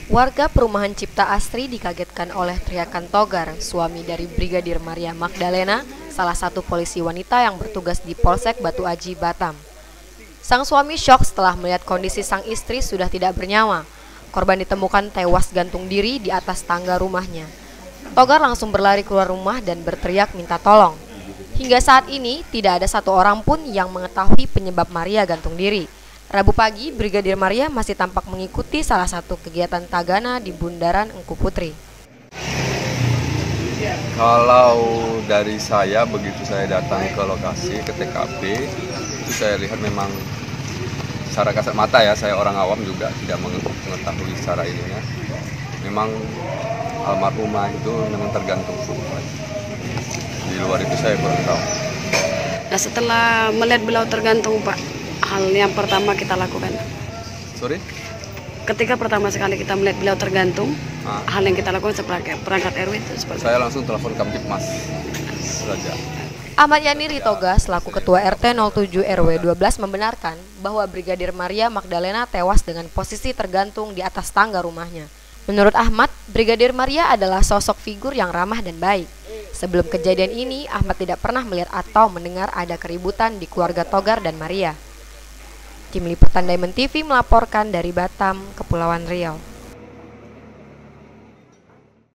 Warga perumahan Cipta Asri dikagetkan oleh teriakan Togar, suami dari Brigadir Maria Magdalena, salah satu polisi wanita yang bertugas di Polsek Batu Aji, Batam. Sang suami syok setelah melihat kondisi sang istri sudah tidak bernyawa. Korban ditemukan tewas gantung diri di atas tangga rumahnya. Togar langsung berlari keluar rumah dan berteriak minta tolong. Hingga saat ini, tidak ada satu orang pun yang mengetahui penyebab Maria gantung diri. Rabu pagi, Brigadir Maria masih tampak mengikuti salah satu kegiatan tagana di Bundaran Engku Putri. Kalau dari saya, begitu saya datang ke lokasi, ke TKP, itu saya lihat memang secara kasat mata ya, saya orang awam juga tidak mengetahui secara ininya. Memang almarhumah itu memang tergantung. Di luar itu saya kurang tahu. Nah, setelah melihat beliau tergantung, Pak, hal yang pertama kita lakukan. Sorry? Ketika pertama sekali kita melihat beliau tergantung, hal yang kita lakukan sebagai perangkat RW itu seperti saya langsung telepon Kamtibmas saja. Ahmad Yani Ritoga selaku Ketua RT 07 RW 12 membenarkan bahwa Brigadir Maria Magdalena tewas dengan posisi tergantung di atas tangga rumahnya. Menurut Ahmad, Brigadir Maria adalah sosok figur yang ramah dan baik. Sebelum kejadian ini, Ahmad tidak pernah melihat atau mendengar ada keributan di keluarga Togar dan Maria. Tim Liputan Diamond TV melaporkan dari Batam, Kepulauan Riau.